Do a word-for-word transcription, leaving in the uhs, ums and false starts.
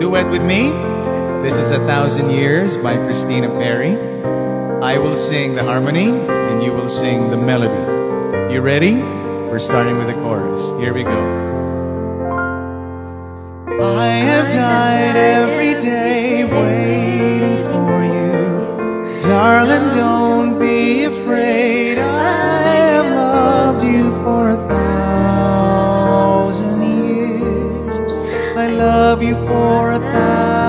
duet with me. This is A Thousand Years by Christina Perry. I will sing the harmony and you will sing the melody. You ready? We're starting with the chorus. Here we go. I have died every day waiting for you. Darling, don't be afraid. I have loved you for a thousand years. I love you for a thousand